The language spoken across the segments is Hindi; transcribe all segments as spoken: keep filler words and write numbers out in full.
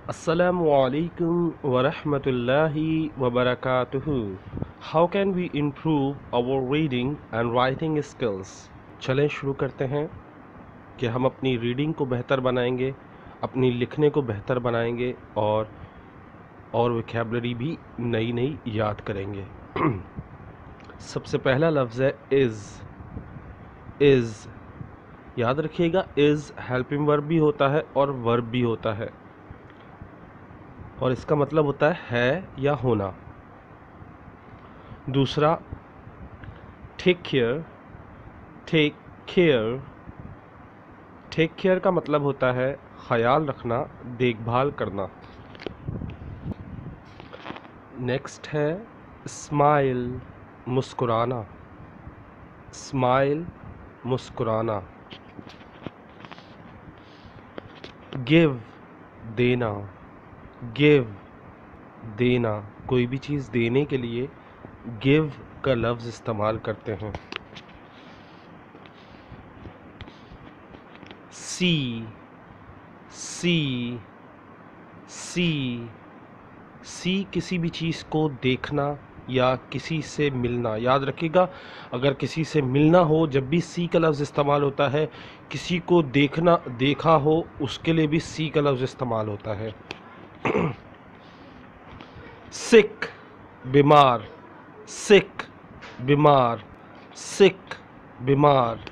Assalamu alaikum wa rahmatullahi wa barakatuhu. How can we improve our reading and writing skills? चलें शुरू करते हैं कि हम अपनी रीडिंग को बेहतर बनाएंगे, अपनी लिखने को बेहतर बनाएंगे और और वोकैबुलरी भी नई नई याद करेंगे। सबसे पहला लफ्ज़ है इज़। इज़ याद रखिएगा, इज़ हेल्पिंग वर्ब भी होता है और वर्ब भी होता है और इसका मतलब होता है है या होना। दूसरा take care. Take care take care का मतलब होता है ख्याल रखना, देखभाल करना। नेक्स्ट है स्माइल, मुस्कुराना। स्माइल मुस्कुराना। गिव देना। गिव देना, कोई भी चीज़ देने के लिए गिव का लफ्ज़ इस्तेमाल करते हैं। सी सी सी सी किसी भी चीज़ को देखना या किसी से मिलना। याद रखिएगा, अगर किसी से मिलना हो जब भी सी का लफ्ज़ इस्तेमाल होता है, किसी को देखना देखा हो उसके लिए भी सी का लफ्ज़ इस्तेमाल होता है। सिक बीमार। सिक बीमार। सिक बीमार।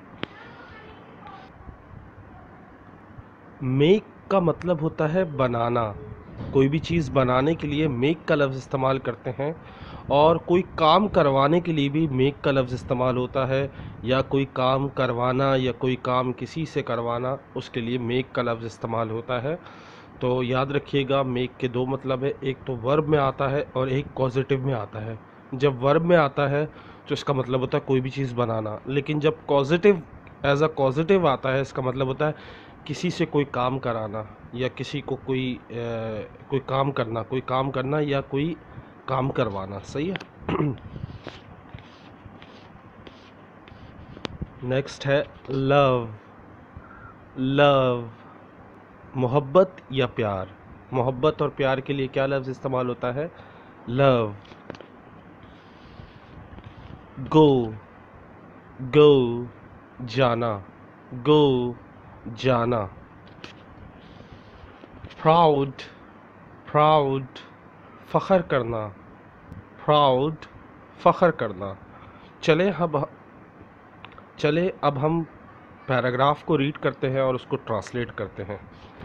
मेक का मतलब होता है बनाना। कोई भी चीज़ बनाने के लिए मेक का लफ्ज़ इस्तेमाल करते हैं और कोई काम करवाने के लिए भी मेक का लफ्ज़ इस्तेमाल होता है, या कोई काम करवाना या कोई काम किसी से करवाना, उसके लिए मेक का लफ्ज़ इस्तेमाल होता है। तो याद रखिएगा, मेक के दो मतलब है, एक तो वर्ब में आता है और एक कॉजेटिव में आता है। जब वर्ब में आता है तो इसका मतलब होता है कोई भी चीज़ बनाना, लेकिन जब कॉजेटिव एज अ कॉजेटिव आता है इसका मतलब होता है किसी से कोई काम कराना या किसी को कोई ए, कोई काम करना कोई काम करना या कोई काम करवाना। सही है। नेक्स्ट है लव। लव मोहब्बत या प्यार। मोहब्बत और प्यार के लिए क्या लफ्ज़ इस्तेमाल होता है? लव। गो गो जाना। गो जाना। प्राउड प्राउड फ़ख्र करना। प्राउड फ़ख्र करना। चले अब चले अब हम पैराग्राफ को रीड करते हैं और उसको ट्रांसलेट करते हैं।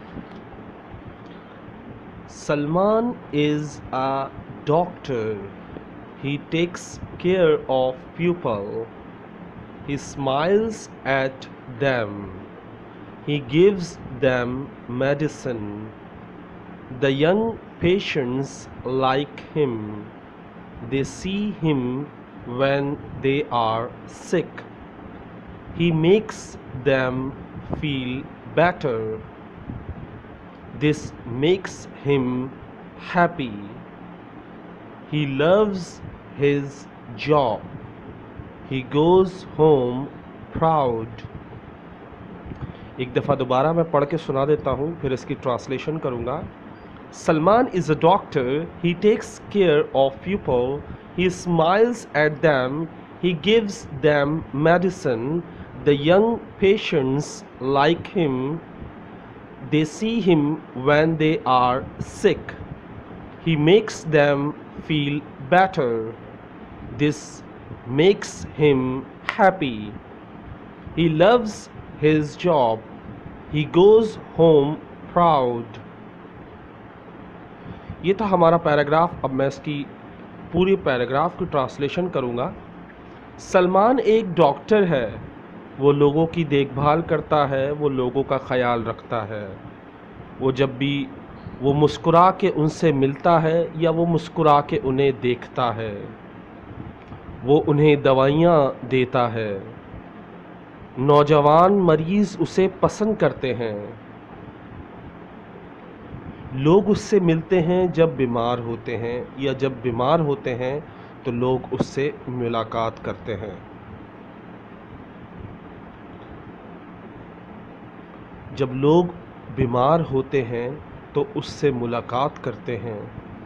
Salman is a doctor. He takes care of people. He smiles at them. He gives them medicine. The young patients like him. They see him when they are sick. He makes them feel better. This makes him happy. He loves his job. He goes home proud. एक दफ़ा दोबारा मैं पढ़ के सुना देता हूँ, फिर इसकी ट्रांसलेशन करूँगा। Salman is a doctor. He takes care of people. He smiles at them. He gives them medicine. The young patients like him. They see him when they are sick. He makes them feel better. This makes him happy. He loves his job. He goes home proud. ये था हमारा पैराग्राफ। अब मैं इसकी पूरी पैराग्राफ की ट्रांसलेशन करूँगा। सलमान एक डॉक्टर है। वो लोगों की देखभाल करता है, वो लोगों का ख्याल रखता है। वो जब भी वो मुस्कुरा के उनसे मिलता है या वो मुस्कुरा के उन्हें देखता है, वो उन्हें दवाइयाँ देता है। नौजवान मरीज़ उसे पसंद करते हैं। लोग उससे मिलते हैं जब बीमार होते हैं, या जब बीमार होते हैं तो लोग उससे मुलाकात करते हैं। जब लोग बीमार होते हैं तो उससे मुलाकात करते हैं,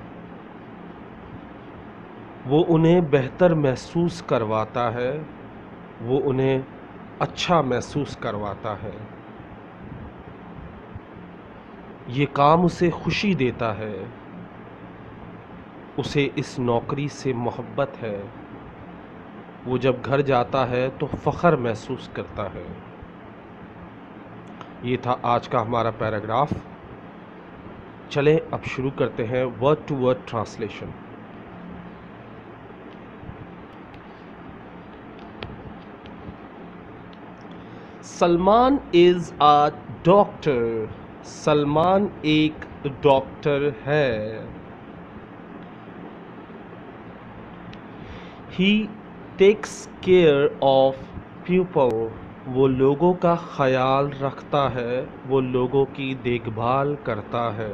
वो उन्हें बेहतर महसूस करवाता है, वो उन्हें अच्छा महसूस करवाता है। ये काम उसे खुशी देता है, उसे इस नौकरी से मोहब्बत है। वो जब घर जाता है तो फ़ख्र महसूस करता है। ये था आज का हमारा पैराग्राफ। चलें अब शुरू करते हैं word to word translation. Salman is a doctor. Salman एक डॉक्टर है। He takes care of people. वो लोगों का ख्याल रखता है, वो लोगों की देखभाल करता है।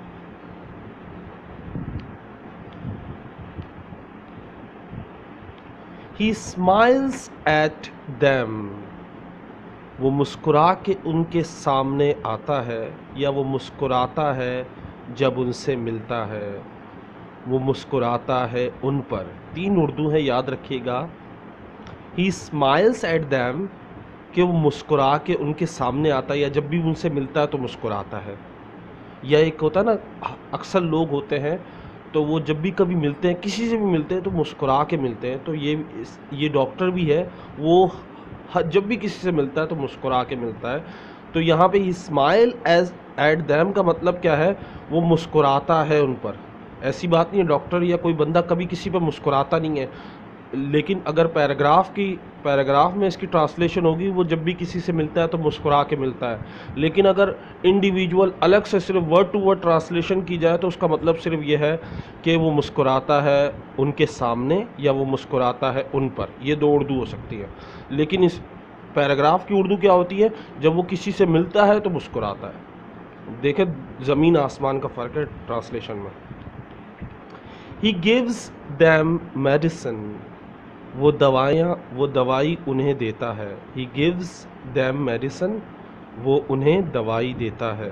He smiles at them। वो मुस्कुरा के उनके सामने आता है या वो मुस्कुराता है जब उनसे मिलता है। वो मुस्कुराता है उन पर। तीन उर्दू है, याद रखिएगा। He smiles at them कि वो मुस्कुरा के उनके सामने आता है या जब भी उनसे मिलता है तो मुस्कुराता है। या एक होता है ना, अक्सर लोग होते हैं तो वो जब भी कभी मिलते हैं, किसी से भी मिलते हैं तो मुस्कुरा के मिलते हैं। तो ये ये डॉक्टर भी है, वो जब भी किसी से मिलता है तो मुस्कुरा के मिलता है। तो यहाँ पे he smiles at them का मतलब क्या है, वो मुस्कुराता है उन पर। ऐसी बात नहीं है डॉक्टर या कोई बंदा कभी किसी पर मुस्कुराता नहीं है, लेकिन अगर पैराग्राफ की पैराग्राफ में इसकी ट्रांसलेशन होगी, वो जब भी किसी से मिलता है तो मुस्कुरा के मिलता है। लेकिन अगर इंडिविजुअल अलग से सिर्फ वर्ड टू वर्ड ट्रांसलेशन की जाए तो उसका मतलब सिर्फ ये है कि वो मुस्कुराता है उनके सामने या वो मुस्कुराता है उन पर। ये दो उर्दू हो सकती है। लेकिन इस पैराग्राफ की उर्दू क्या होती है, जब वो किसी से मिलता है तो मुस्कुराता है। देखें, ज़मीन आसमान का फ़र्क है ट्रांसलेशन में। He gives them medicine. वो दवाइयाँ वो दवाई उन्हें देता है। He gives them medicine. वो उन्हें दवाई देता है।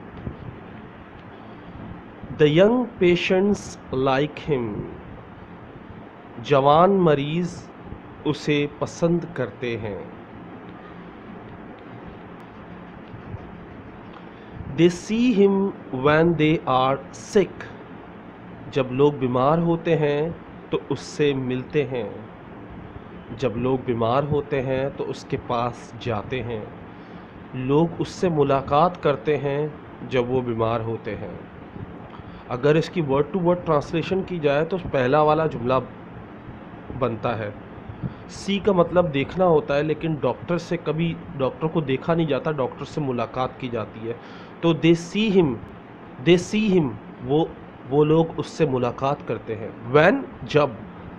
The young patients like him. जवान मरीज़ उसे पसंद करते हैं। They see him when they are sick. जब लोग बीमार होते हैं तो उससे मिलते हैं। जब लोग बीमार होते हैं तो उसके पास जाते हैं। लोग उससे मुलाकात करते हैं जब वो बीमार होते हैं। अगर इसकी वर्ड टू वर्ड ट्रांसलेशन की जाए तो पहला वाला जुमला बनता है। सी का मतलब देखना होता है, लेकिन डॉक्टर से कभी डॉक्टर को देखा नहीं जाता, डॉक्टर से मुलाकात की जाती है। तो दे see him they see him वो वो लोग उससे मुलाकात करते हैं। व्हेन जब,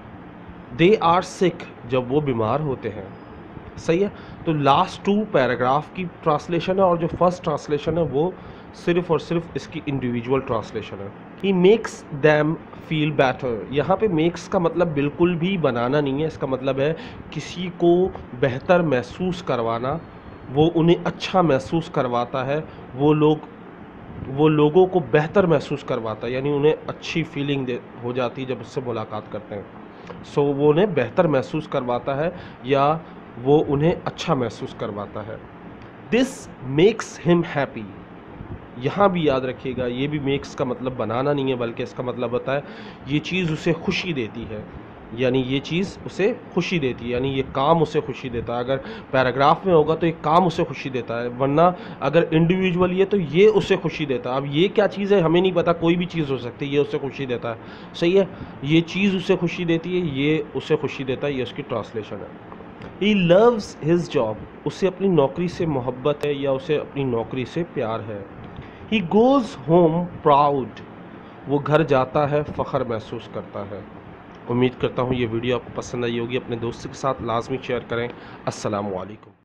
दे आर सिक जब वो बीमार होते हैं। सही है। तो लास्ट टू पैराग्राफ की ट्रांसलेशन है और जो फर्स्ट ट्रांसलेशन है वो सिर्फ और सिर्फ इसकी इंडिविजुअल ट्रांसलेशन है। He makes them feel better. यहाँ पे मेक्स का मतलब बिल्कुल भी बनाना नहीं है, इसका मतलब है किसी को बेहतर महसूस करवाना। वो उन्हें अच्छा महसूस करवाता है, वो लोग वो लोगों को बेहतर महसूस करवाता है, यानी उन्हें अच्छी फीलिंग दे हो जाती है जब उससे मुलाकात करते हैं। सो वो उन्हें बेहतर महसूस करवाता है या वो उन्हें अच्छा महसूस करवाता है। This makes him happy. यहाँ भी याद रखिएगा, ये भी मेक्स का मतलब बनाना नहीं है, बल्कि इसका मतलब होता है ये चीज़ उसे खुशी देती है, यानी ये चीज़ उसे खुशी देती है, यानी ये काम उसे खुशी देता है। अगर पैराग्राफ में होगा तो ये काम उसे खुशी देता है, वरना अगर इंडिविजुअल ये तो ये उसे खुशी देता है। अब ये क्या चीज़ है हमें नहीं पता, कोई भी चीज़ हो सकती है, ये उसे खुशी देता है। सही है, ये चीज़ उसे खुशी देती है, ये उसे खुशी देता है, ये उसकी ट्रांसलेशन है। He loves his job. उसे अपनी नौकरी से मोहब्बत है या उसे अपनी नौकरी से प्यार है। He goes home proud. वो घर जाता है फ़ख्र महसूस करता है। उम्मीद करता हूँ ये वीडियो आपको पसंद आई होगी। अपने दोस्तों के साथ लाजमी शेयर करें। अस्सलामु अलैकुम।